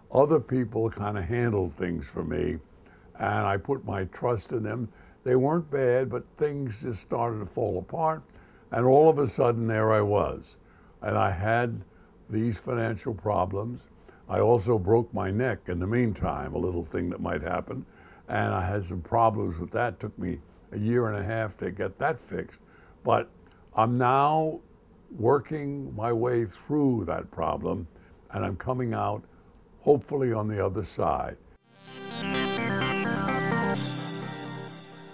Other people kind of handled things for me, and I put my trust in them. They weren't bad, but things just started to fall apart. And all of a sudden, there I was. And I had these financial problems. I also broke my neck in the meantime, a little thing that might happen. And I had some problems with that. It took me a year and a half to get that fixed. But I'm now working my way through that problem, and I'm coming out hopefully on the other side.